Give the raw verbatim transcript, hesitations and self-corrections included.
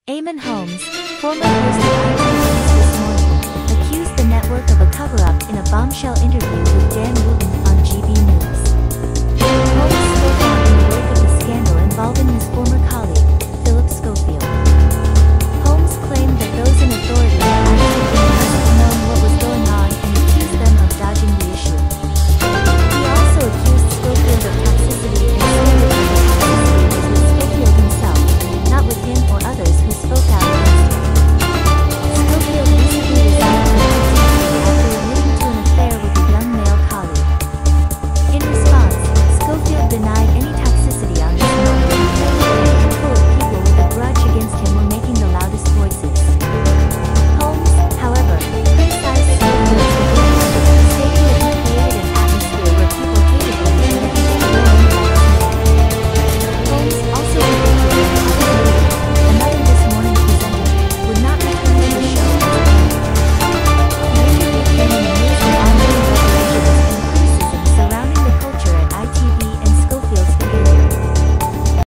Eamonn Holmes, former host of I T V This Morning, accused the network of a cover-up in a bombshell interview with Dan Wootton on G B News. Holmes spoke out in the wake of the scandal involving his former colleague.